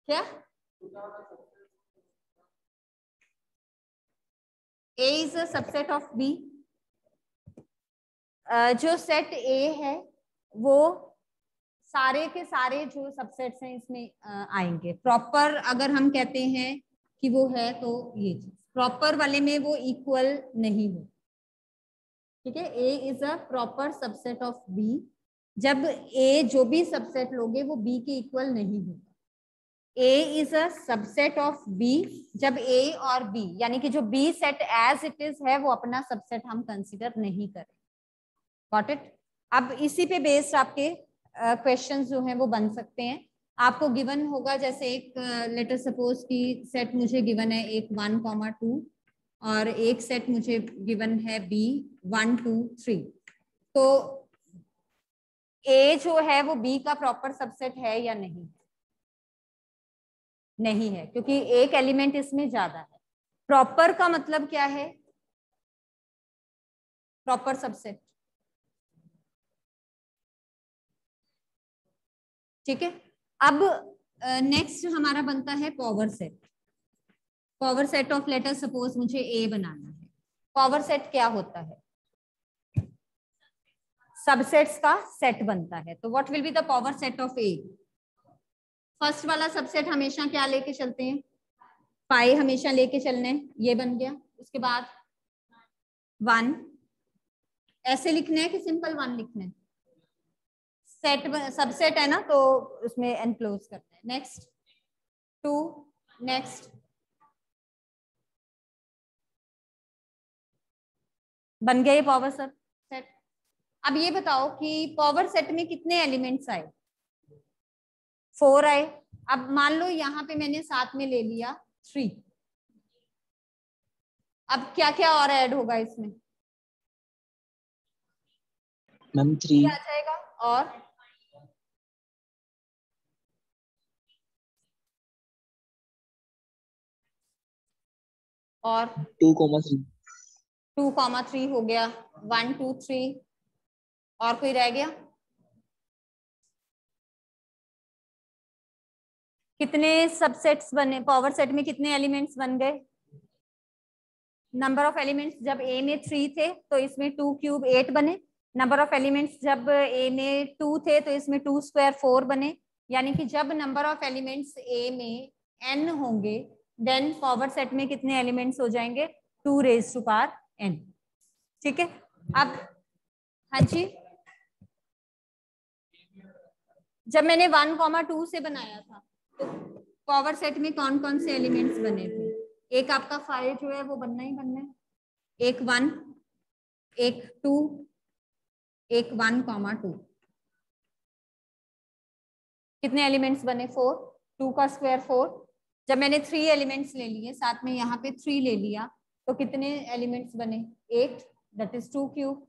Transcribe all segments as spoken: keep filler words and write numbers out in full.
क्या A is a subset of B? जो set A है वो सारे के सारे जो सबसेट्स हैं इसमें uh, आएंगे। प्रॉपर अगर हम कहते हैं कि वो है तो ये चीज प्रॉपर वाले में वो इक्वल नहीं हो। ठीक है, A is a proper subset of B। जब A जो भी सबसेट लोगे वो B के इक्वल नहीं होगा। A is a subset of B जब A और B यानी कि जो B set as it is है वो अपना सबसेट हम कंसीडर नहीं करें। Got it? अब इसी पे बेस्ड आपके क्वेश्चंस uh, जो हैं वो बन सकते हैं। आपको गिवन होगा जैसे एक लेटर सपोज की सेट मुझे गिवन है एक वन कॉमा टू और एक सेट मुझे गिवन है बी वन टू थ्री। तो ए जो है वो बी का प्रॉपर सबसेट है या नहीं? नहीं है, क्योंकि एक एलिमेंट इसमें ज्यादा है। प्रॉपर का मतलब क्या है? Proper subset. ठीक है, अब नेक्स्ट uh, हमारा बनता है power set. Power set of letter suppose मुझे ए बनाना है। पावर सेट क्या होता है? सबसेट्स का सेट बनता है। तो what will be the power set of A? First वाला सबसेट हमेशा क्या लेके चलते हैं? पाई हमेशा लेके चलने, ये बन गया। उसके बाद वन, ऐसे लिखने हैं कि सिंपल वन लिखने? सेट सबसेट है ना तो उसमें एनक्लोज करते हैं। नेक्स्ट टू, नेक्स्ट बन गया ये पावर सेट। अब ये बताओ कि पावर सेट में कितने एलिमेंट्स आए? फोर आए। अब मान लो यहाँ पे मैंने साथ में ले लिया थ्री। अब क्या क्या और ऐड होगा इसमें? मैम थ्री आ जाएगा और और two comma three two comma three हो गया। वन टू थ्री, और कोई रह गया? कितने सबसेट्स बने? पावर सेट में कितने एलिमेंट्स बन गए? नंबर ऑफ एलिमेंट्स जब ए में थ्री थे तो इसमें टू क्यूब एट बने। नंबर ऑफ एलिमेंट्स जब ए में टू थे तो इसमें टू स्क्वायर फोर बने। यानी कि जब नंबर ऑफ एलिमेंट्स ए में एन होंगे देन पावर सेट में कितने एलिमेंट्स हो जाएंगे? Two raise to power n. ठीक है, अब हाँ जी, जब मैंने वन कॉमा टू से बनाया था तो पावर सेट में कौन कौन से एलिमेंट्स बने थे? एक आपका फाइव जो है वो बनना ही बनना है, एक वन, एक टू, एक वन कॉमा टू। कितने एलिमेंट्स बने? फोर। टू का स्क्वायर फोर। जब मैंने थ्री एलिमेंट्स ले लिए साथ में यहाँ पे थ्री ले लिया तो कितने एलिमेंट्स बने? Eight, that is two cube.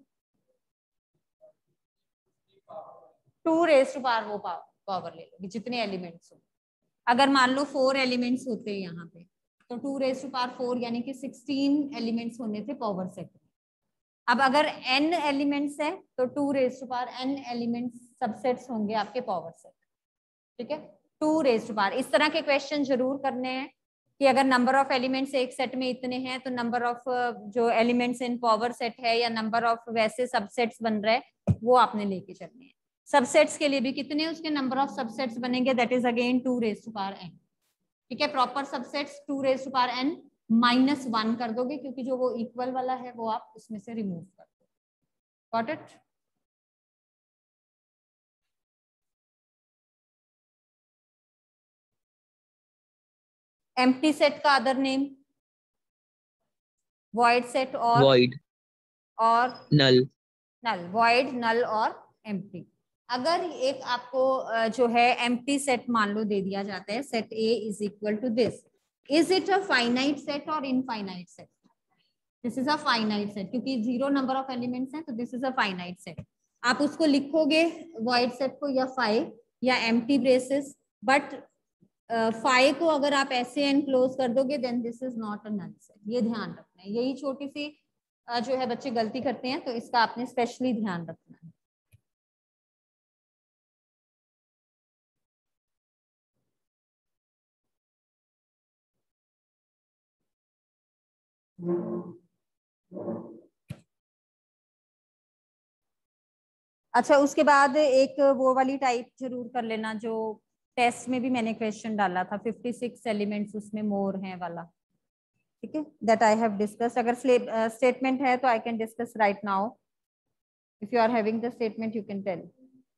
Two raise to power वो पावर ले लो जितने एलिमेंट्स हो। अगर मान लो फोर एलिमेंट्स होते हैं यहाँ पे तो two raise to power four यानी कि सिक्सटीन एलिमेंट्स होने थे पावर सेट में। अब अगर n एलिमेंट्स है तो two raise to power n elements subsets होंगे आपके पावर सेट। ठीक है, टू रेज टू पावर। इस तरह के क्वेश्चन जरूर करने हैं कि अगर नंबर ऑफ एलिमेंट्स एक सेट में इतने हैं तो नंबर ऑफ जो एलिमेंट्स इन पावर सेट है या नंबर ऑफ वैसे सबसेट्स बन रहे हैं वो आपने लेके चलने हैं। सबसेट्स के लिए भी कितने उसके नंबर ऑफ सबसेट्स बनेंगे? That is again two raise to power n. ठीक है, proper subsets two raise to power n minus one कर दोगे क्योंकि जो वो इक्वल वाला है वो आप उसमें से रिमूव कर दो। Got it? एम्प्टी सेट का अदर नेम? वॉइड सेट और वॉइड और नल। नल, वॉइड, नल और एम्प्टी। अगर एक आपको जो है एम्प्टी सेट मान लो दे दिया जाता है, set A is equal to this, is it a finite set और infinite set? This is a finite set क्योंकि जीरो नंबर ऑफ एलिमेंट्स हैं तो this is a finite set. आप उसको लिखोगे वॉइड सेट को या फाइव या एम्प्टी ब्रेसेस, बट फाइव को अगर आप ऐसे एनक्लोज कर दोगे then this is not a null set. ये ध्यान रखना है, यही छोटी सी uh, जो है बच्चे गलती करते हैं तो इसका आपने स्पेशली ध्यान रखना है। अच्छा, उसके बाद एक वो वाली टाइप जरूर कर लेना जो टेस्ट में भी मैंने क्वेश्चन डाला था, फिफ्टी सिक्स एलिमेंट्स उसमें मोर हैं वाला, ठीक है, दैट आई हैव डिस्कस। अगर स्टेटमेंट uh, है तो I can discuss right now, if you are having the statement you can tell.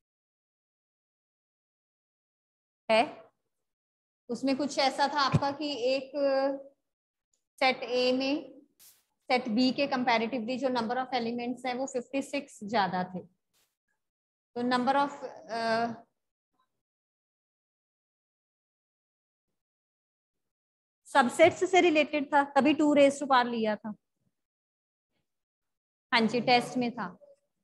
है उसमें कुछ ऐसा था आपका कि एक सेट ए में सेट बी के कंपैरेटिवली जो नंबर ऑफ एलिमेंट्स हैं वो फिफ्टी सिक्स ज्यादा थे, तो नंबर ऑफ सबसेट्स से रिलेटेड था, तभी टू रेज टू पावर लिया था। हाँ जी, टेस्ट में था।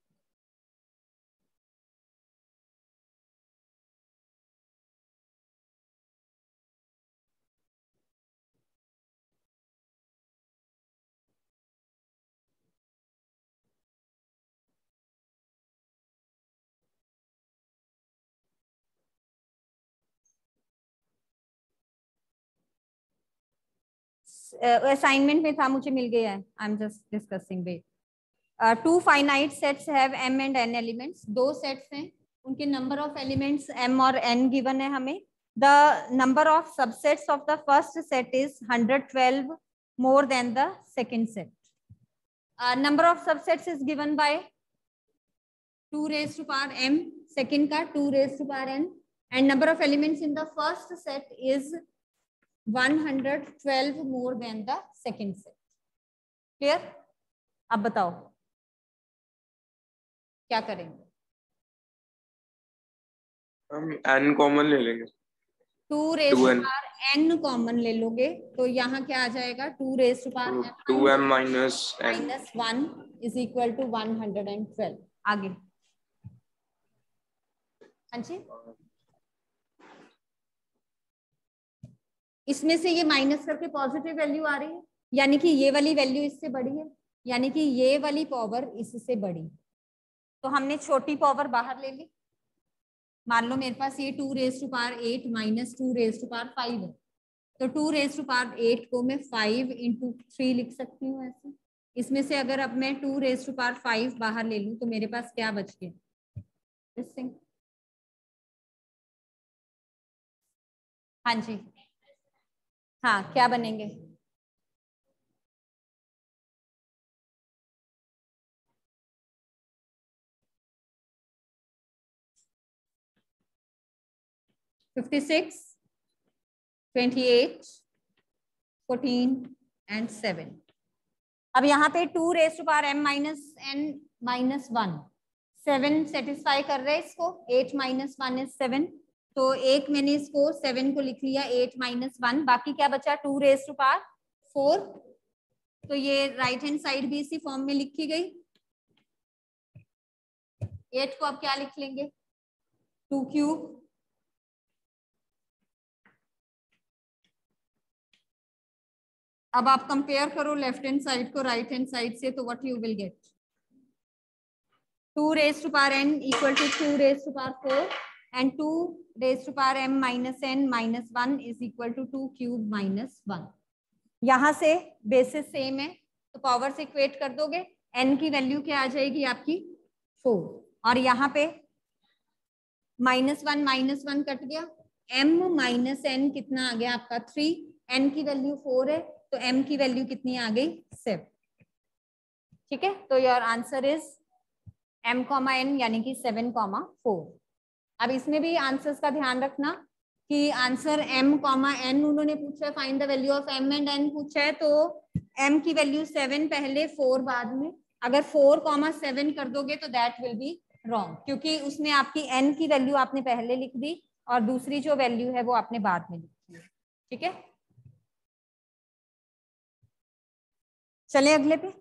असाइनमेंट uh, में था, मुझे मिल गया है, I am just discussing. Wait, two finite sets have m and n elements, दो सेट्स हैं, उनके नंबर ऑफ एलिमेंट्स m और n गिवन है हमें। The number of subsets of the first set is one hundred twelve more than the second set. Number of subsets is given by two raise to power m, second का two raise to power n, and number of elements in the first set is one hundred twelve more than the second set. Clear? अब बताओ क्या करेंगे? हम n common ले लेंगे। Two raise to power n common ले लोगे तो यहाँ क्या आ जाएगा? Two raise to power two m minus minus one is equal to one hundred and twelve. आगे हाँ जी, इसमें से ये माइनस करके पॉजिटिव वैल्यू आ रही है, यानी कि ये वाली वैल्यू इससे बड़ी है, यानी कि ये वाली पावर इससे बड़ी, तो हमने छोटी पावर बाहर ले ली। मान लो मेरे पास ये two raise to power eight minus two raise to power five है, तो two raise to power eight को मैं फाइव इंटू थ्री लिख सकती हूँ ऐसे। इसमें से अगर अब मैं two raise to power five बाहर ले लूँ तो मेरे पास क्या बच गया? हाँ जी, हाँ क्या बनेंगे? Fifty six, twenty eight, fourteen and seven. अब यहाँ पे two raise to power m minus n minus one, seven satisfy कर रहे हैं इसको, eight minus one is seven, तो एक मैंने इसको सेवन को लिख लिया, एट माइनस वन, बाकी क्या बचा? Two raise to power four, तो ये राइट हैंड साइड भी इसी फॉर्म में लिखी गई। एट को अब क्या लिख लेंगे? टू क्यूब, अब आप कंपेयर करो लेफ्ट हैंड साइड को राइट हैंड साइड से, तो what you will get? Two raise to power n equal to two raise to power four and two raise to power m minus n minus one is equal to two cube minus one. यहाँ से basis same है तो power से equate कर दोगे, n की value क्या आ जाएगी आपकी? फोर, और यहाँ पे minus one minus one cut गया, m माइनस n कितना आ गया आपका? थ्री, n की वैल्यू फोर है तो m की वैल्यू कितनी आ गई? सेवन। ठीक है, तो your answer is m comma n यानी कि सेवन कॉमा फोर। अब इसमें भी आंसर्स का ध्यान रखना कि आंसर m कॉमा n उन्होंने पूछा है, find the value of m and n पूछा है, तो m की वैल्यू सेवन पहले, फोर बाद में। अगर फोर कॉमा सेवन कर दोगे तो दैट विल बी रॉन्ग, क्योंकि उसमें आपकी n की वैल्यू आपने पहले लिख दी और दूसरी जो वैल्यू है वो आपने बाद में लिखी है। ठीक है, चले अगले पे।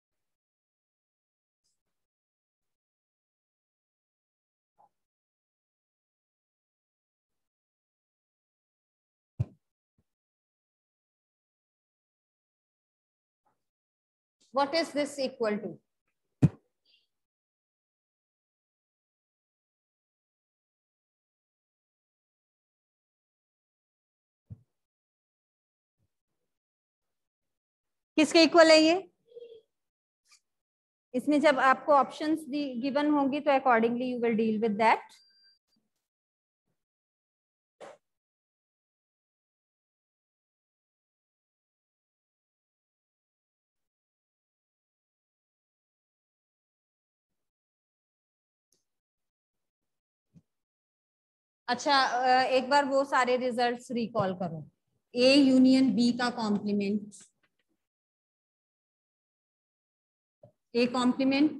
What is this equal to? किसके इक्वल है ये? इसमें जब आपको ऑप्शंस गिवन होंगी तो accordingly you will deal with that. अच्छा, एक बार वो सारे रिजल्ट्स रिकॉल करो। ए यूनियन बी का complement, A complement,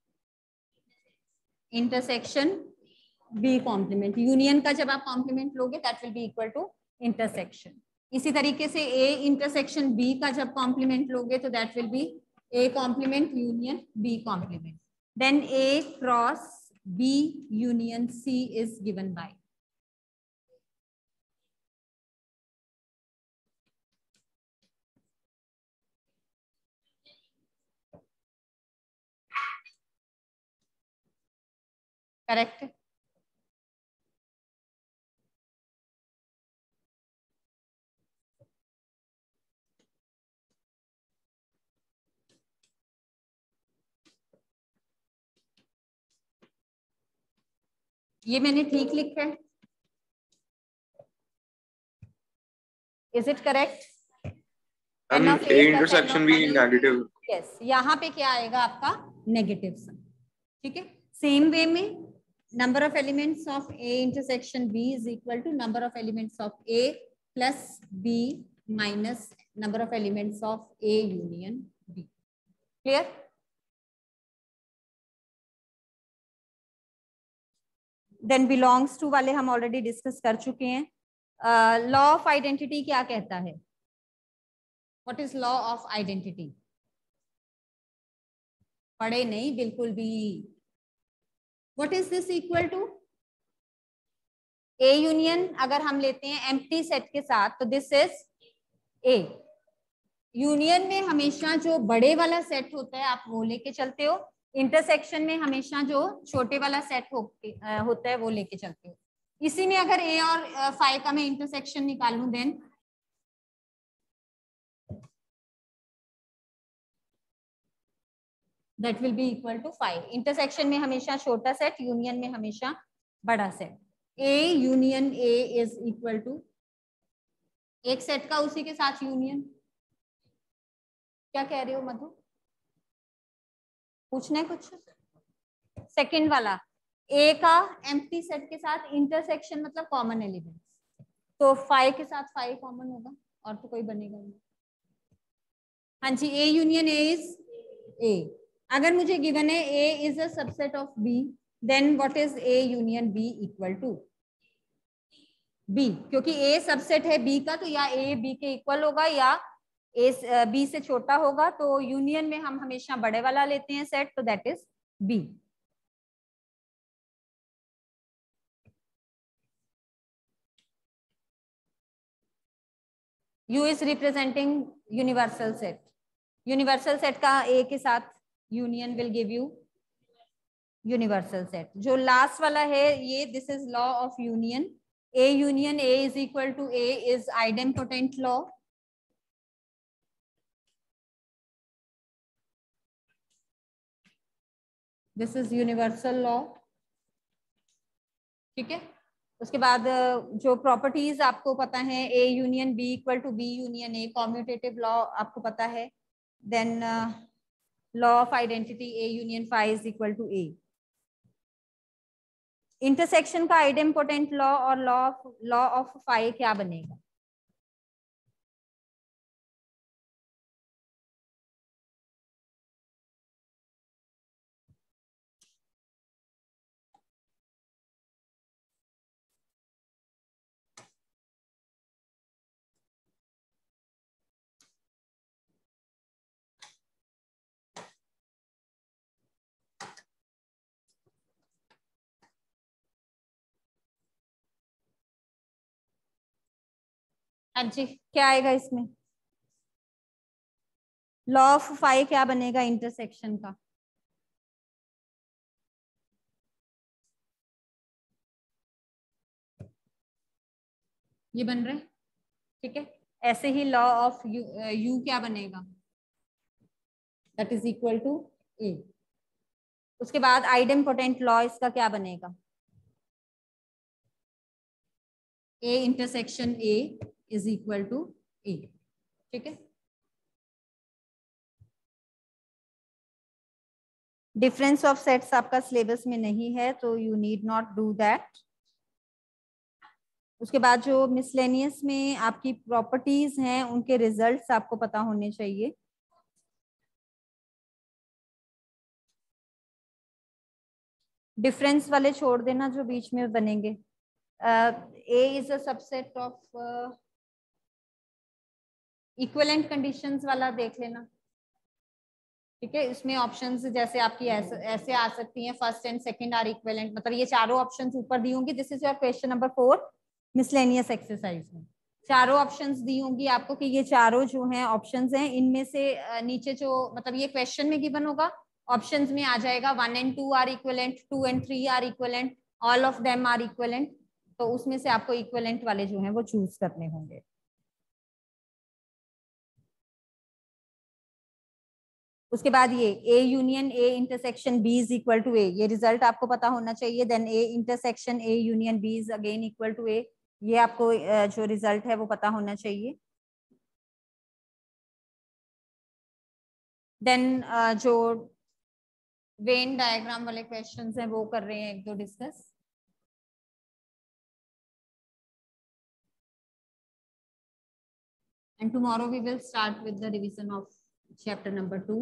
intersection, B complement. Union का जब आप कॉम्प्लीमेंट लोगे that will be equal to intersection. इसी तरीके से ए इंटरसेक्शन बी का जब कॉम्प्लीमेंट लोगे तो that will be A complement union B complement. Then A cross B union C is given by correct. ये मैंने ठीक लिखा है, इज इट करेक्ट? हम ए इंटरसेक्शन भी नेगेटिव। यस, यहाँ पे क्या आएगा आपका? Negative sum. ठीक है, सेम वे में number of elements of A intersection B is equal to number of elements of A plus B minus number of elements of A union B. Clear? Then belongs to वाले हम already discuss कर चुके हैं। uh, law of identity क्या कहता है? What is law of identity? पढ़े नहीं बिल्कुल भी। What is this equal to? A union अगर हम लेते हैं एम्प्टी सेट के साथ तो दिस इज A। यूनियन में हमेशा जो बड़े वाला सेट होता है आप वो लेके चलते हो, इंटरसेक्शन में हमेशा जो छोटे वाला सेट हो, होता है वो लेके चलते हो। इसी में अगर A और फाइव का मैं इंटरसेक्शन निकालूं then that will be equal to five. Intersection में हमेशा छोटा सेट, यूनियन में हमेशा बड़ा set. A union A is equal to एक सेट का उसी के साथ यूनियन। क्या कह रहे हो मधु? पूछना है कुछ? सेकंड वाला A का एम्प्टी सेट के साथ इंटरसेक्शन मतलब कॉमन एलिमेंट, तो फाइव के साथ फाइव कॉमन होगा और तो कोई बनेगा नहीं। हाँ जी, A union A is A। अगर मुझे गिवन है A is a subset of B, then what is A union B equal to B? क्योंकि A सबसेट है B का तो या A B के इक्वल होगा या A B से छोटा होगा, तो यूनियन में हम हमेशा बड़े वाला लेते हैं सेट, तो दैट इज B। U is representing universal set. Universal set का A के साथ union will give you universal set. जो लास्ट वाला है ये this is law of union. A union A is equal to A is idempotent law। This is universal law। ठीक है, उसके बाद जो प्रॉपर्टीज आपको पता है, A union B equal to B union A, commutative law आपको पता है। Then law of identity A union five is equal to A। Intersection का आइडेम्पोटेंट लॉ और law of law of five क्या बनेगा? हाँ जी, क्या आएगा इसमें? लॉ ऑफ फाइव क्या बनेगा इंटरसेक्शन का? ये बन रहा है, ठीक है। ऐसे ही लॉ ऑफ यू, यू क्या बनेगा? That is equal to A. उसके बाद आइडेम्पोटेंट लॉ इसका क्या बनेगा, A intersection A is equal to A. ठीक है, डिफरेंस ऑफ सेट्स आपका सिलेबस में नहीं है तो you need not do that. उसके बाद जो मिसलेनियस में आपकी प्रॉपर्टीज हैं उनके रिजल्ट्स आपको पता होने चाहिए। डिफरेंस वाले छोड़ देना जो बीच में बनेंगे। A is a subset of equivalent conditions वाला देख लेना। ठीक है, इसमें ऑप्शंस जैसे आपकी ऐसे ऐसे आ सकती हैं, first and second are equivalent, मतलब ये चारों ऑप्शंस ऊपर दी होंगी। This is your question number four miscellaneous exercise में चारों ऑप्शंस दी होंगी आपको कि ये चारों जो हैं ऑप्शंस हैं, इनमें से नीचे जो मतलब ये क्वेश्चन में गिवन होगा, ऑप्शंस में आ जाएगा one and two are equivalent, two and three are equivalent, all of them are equivalent. तो उसमें से आपको इक्विवेलेंट वाले जो हैं वो चूज करने होंगे। उसके बाद ये A union A intersection B is equal to A, ये रिजल्ट आपको पता होना चाहिए। Then A intersection A union B is again equal to A, ये आपको जो रिजल्ट है वो पता होना चाहिए। देन जो वेन डायग्राम वाले क्वेश्चंस हैं वो कर रहे हैं एक दो discuss. And tomorrow we will start with the revision of chapter number two.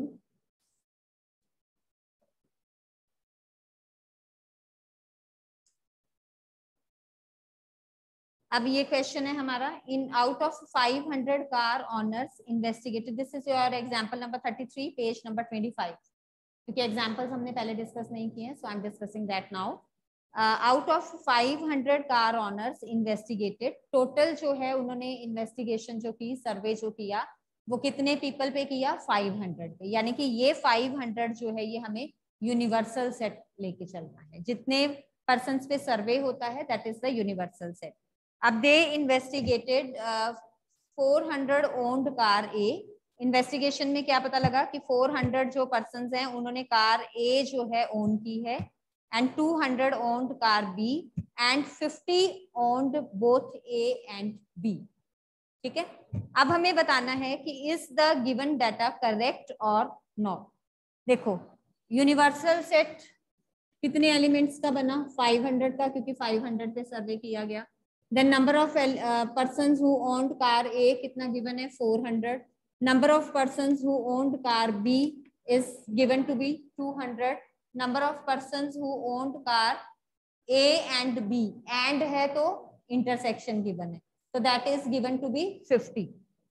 अब ये क्वेश्चन है हमारा, in out of five hundred car owners investigated, this is your example number thirty three page number twenty five, क्योंकि examples हमने पहले discuss नहीं किए हैं, so I am discussing that now. Out of five hundred car owners investigated, total जो है उन्होंने investigation जो की, सर्वे जो किया, वो कितने पीपल पे किया, फाइव हंड्रेड पे। यानी कि ये फाइव हंड्रेड जो है ये हमें यूनिवर्सल सेट लेके चलना है। जितने पर्सन पे सर्वे होता है that is the universal set. अब they investigated four hundred owned car A, investigation में क्या पता लगा कि फोर हंड्रेड जो पर्सन्स हैं उन्होंने कार ए जो है ओन की है, and two hundred owned car B, and fifty owned both A and B. ठीक है, अब हमें बताना है कि is the given data correct और नॉट। देखो यूनिवर्सल सेट कितने एलिमेंट्स का बना, फाइव हंड्रेड का, क्योंकि फाइव हंड्रेड पे सर्वे किया गया। Then number of persons who owned car A कितना गिवन है, four hundred. Number of persons who owned car B is given to be two hundred. Number of persons who owned car A and B, and है तो intersection given है, so that is given to be fifty.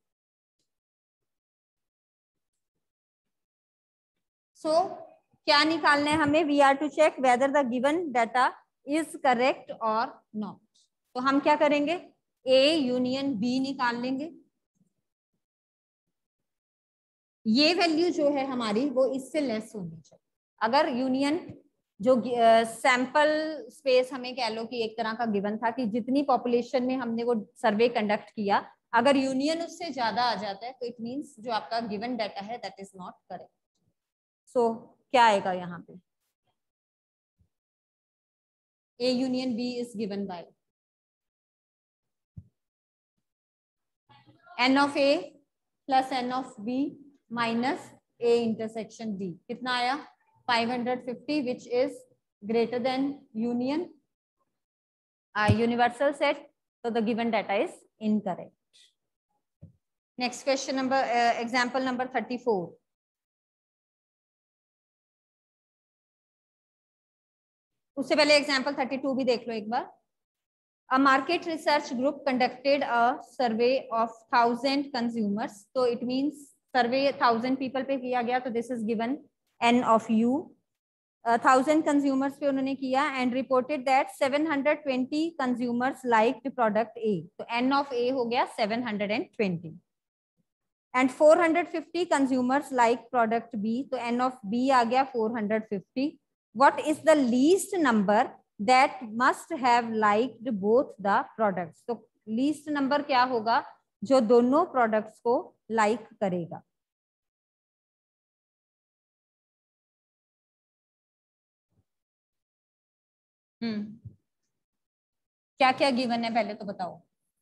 so क्या निकालना है हमें, we are to check whether the given data is correct or not। तो हम क्या करेंगे, A यूनियन B निकाल लेंगे। ये वैल्यू जो है हमारी वो इससे लेस होनी चाहिए। अगर यूनियन जो सैंपल uh, स्पेस हमें कह लो कि एक तरह का गिवन था कि जितनी पॉपुलेशन में हमने वो सर्वे कंडक्ट किया, अगर यूनियन उससे ज्यादा आ जाता है तो इट मींस जो आपका गिवन डाटा है that is not correct. So क्या आएगा यहाँ पे, A union B is given by n of A plus n of B minus A intersection B. कितना आया, five hundred fifty, which is greater than union uh, universal set, so the given data is incorrect. Next question number uh, example number thirty-four. उससे पहले example thirty-two भी देख लो एक बार। A market research group conducted a survey of thousand consumers, so it means survey thousand people पे किया गया, तो this is given n of u, thousand consumers पे उन्होंने किया, and reported that seven hundred twenty consumers liked product A, तो n of A हो गया seven hundred twenty, and four hundred fifty consumers like product B, तो n of B आ गया four hundred fifty. What is the least number that must have liked both the products, तो least number क्या होगा जो दोनों products को like करेगा। हम्म क्या क्या गिवन है पहले तो बताओ।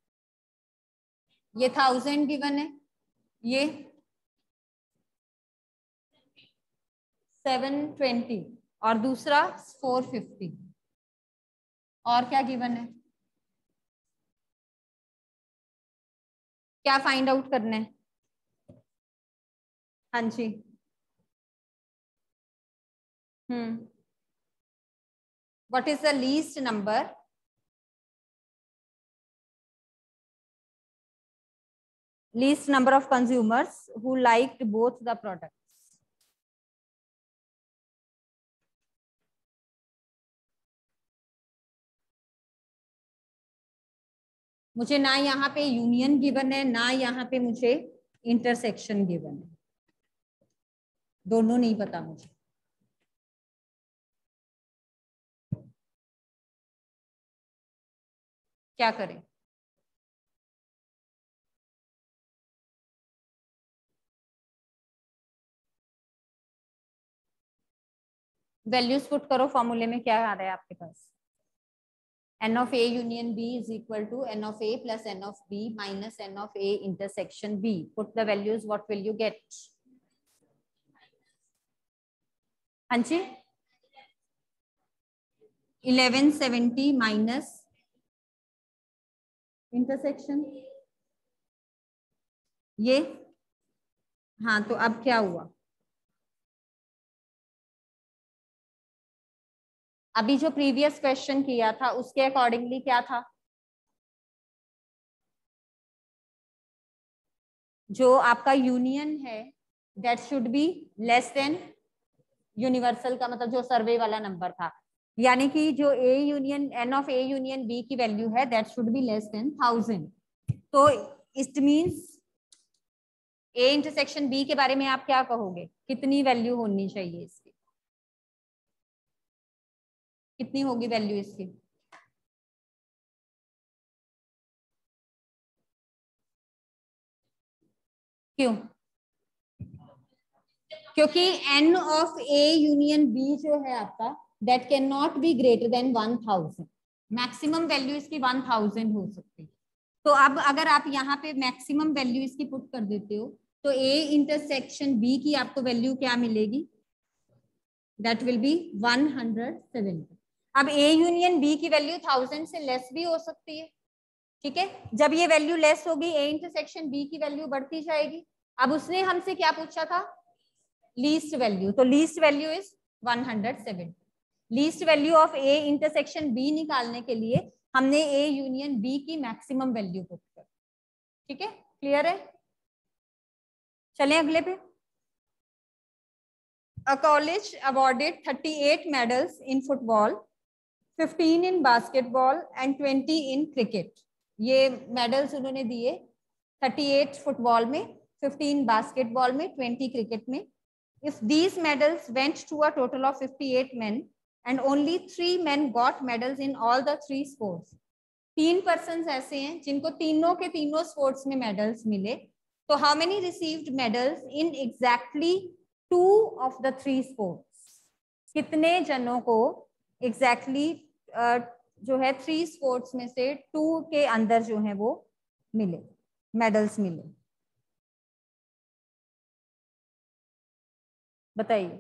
ये थाउजेंड गिवन है, ये सेवन ट्वेंटी और दूसरा फोर फिफ्टी। और क्या गिवन है, क्या फाइंड आउट करना है? हाँ जी। Hmm what is the least number least number of consumers who liked both the products? मुझे ना यहाँ पे यूनियन गिवन है, ना यहाँ पे मुझे इंटरसेक्शन गिवन है, दोनों नहीं पता मुझे। क्या करें? वैल्यूज पुट करो, फॉर्मूले में क्या आ रहा है आपके पास? n of a union b is equal to n of a plus n of b minus n of a intersection b. Put the values, what will you get? हाँ जी, इलेवन सेवेंटी माइनस इंटरसेक्शन ये। हाँ तो अब क्या हुआ? अभी जो प्रीवियस क्वेश्चन किया था उसके अकॉर्डिंगली क्या था? जो आपका यूनियन है that should be less than universal का मतलब जो सर्वे वाला नंबर था, यानी कि जो A union n of A union B की वैल्यू है that should be less than thousand. तो it means A intersection B के बारे में आप क्या कहोगे, कितनी वैल्यू होनी चाहिए इसकी? कितनी होगी वैल्यू इसकी? क्यों? क्योंकि n of a union b जो है आपका that can not be greater than one thousand. Maximum value इसकी वन थाउजेंड हो सकती है। तो अब अगर आप यहाँ पे मैक्सिमम वैल्यू इसकी पुट कर देते हो तो a इंटरसेक्शन b की आपको वैल्यू क्या मिलेगी? That will be one hundred seventy. अब a यूनियन b की वैल्यू थाउजेंड से लेस भी हो सकती है, ठीक है। जब ये वैल्यू लेस होगी a इंटरसेक्शन b की वैल्यू बढ़ती जाएगी। अब उसने हमसे क्या पूछा था? लीस्ट वैल्यू, तो least value is one hundred seventy. Least value of A intersection B निकालने के लिए हमने ए यूनियन बी की मैक्सिमम वैल्यू पुट कर, ठीक है, क्लियर है? चलें अगले पे। A college awarded thirty-eight medals in football, fifteen in basketball and twenty in cricket. ये मेडल्स उन्होंने दिए thirty-eight फुटबॉल में, fifteen बास्केटबॉल में, twenty क्रिकेट में। If these medals went to a total of fifty-eight men and only three men got medals in all the three sports, तीन persons ऐसे हैं जिनको तीनों के तीनों स्पोर्ट्स में मेडल्स मिले, तो how many received medals in exactly two of the three sports? कितने जनों को एग्जैक्टली exactly, uh, जो है थ्री स्पोर्ट्स में से टू के अंदर जो है वो मिले, मेडल्स मिले? बताइए।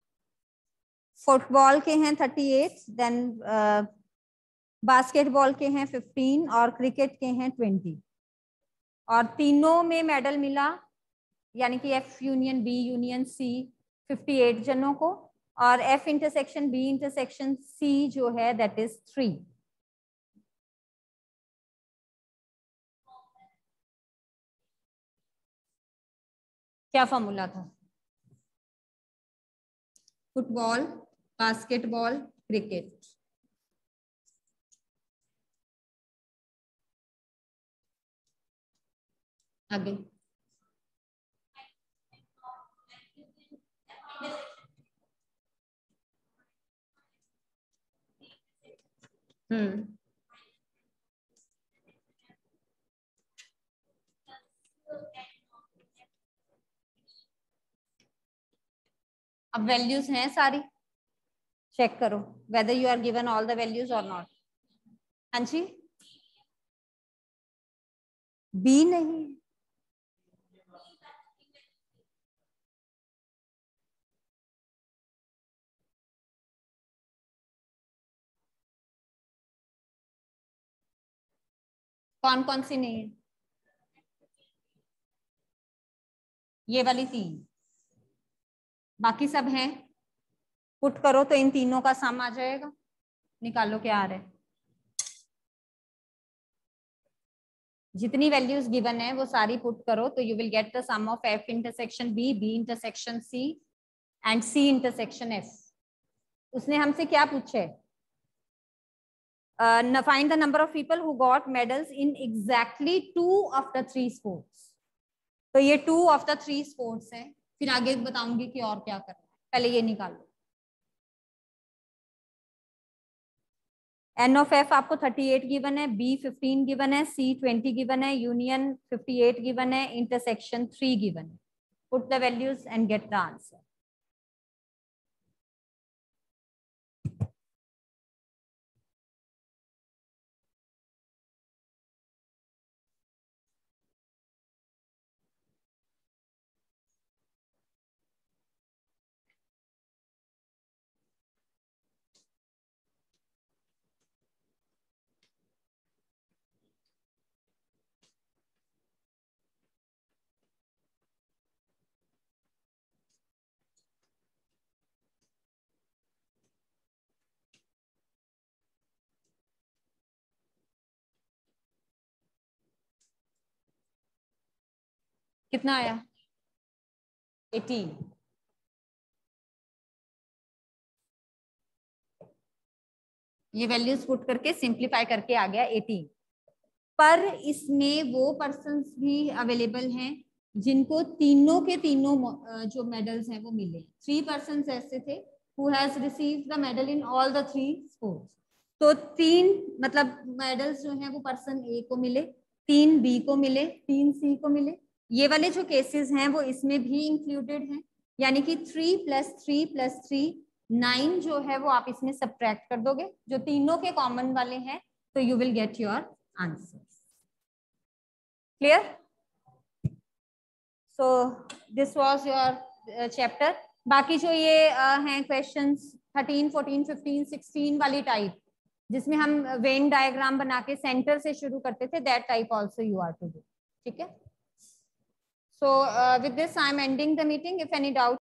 फुटबॉल के हैं थर्टी एट, देन बास्केटबॉल के हैं फिफ्टीन और क्रिकेट के हैं ट्वेंटी, और तीनों में मेडल मिला, यानी कि F union B union C fifty eight जनों को, और F intersection B intersection C जो है दैट इज थ्री। क्या फॉर्मूला था? Football, basketball, cricket. आगे हम्म अब वैल्यूज हैं सारी, चेक करो whether you are given all the values or not. हाँ जी, बी नहीं, कौन कौन सी नहीं है? ये वाली तीन, बाकी सब हैं। पुट करो तो इन तीनों का सम आ जाएगा, निकालो क्या आ रहा है। जितनी वैल्यूज गिवन है वो सारी पुट करो तो you will get the sum of F intersection B, B intersection C and C intersection F. उसने हमसे क्या पूछा है? Uh, find the number of people who got medals in exactly two of the three sports. तो ये two of the three sports हैं, फिर आगे बताऊंगी कि और क्या करना है, पहले ये निकालो। N of F आपको thirty-eight गिवन है, B fifteen गिवन है, C twenty गिवन है, यूनियन fifty-eight गिवन है, इंटरसेक्शन three गिवन है। Put the values and get the answer. कितना आया? eighteen. ये वैल्यूज पुट करके सिंप्लीफाई करके आ गया eighteen। पर इसमें वो पर्सन्स भी अवेलेबल हैं जिनको तीनों के तीनों जो मेडल्स हैं वो मिले। थ्री पर्सन्स ऐसे थे who has received the medal in all the three sports. तो तीन मतलब मेडल्स जो हैं वो पर्सन ए को मिले, तीन बी को मिले, तीन सी को मिले। ये वाले जो केसेस हैं वो इसमें भी इंक्लूडेड हैं, यानी कि three plus three plus three nine जो है वो आप इसमें सब्ट्रैक्ट कर दोगे, जो तीनों के कॉमन वाले हैं, तो you will get your answer. Clear? So this was your chapter. बाकी जो ये uh, हैं questions thirteen fourteen fifteen sixteen वाली टाइप, जिसमें हम वेन डायग्राम बना के सेंटर से शुरू करते थे, that type also you are to do. ठीक है? So uh, with this I am ending the meeting. If any doubt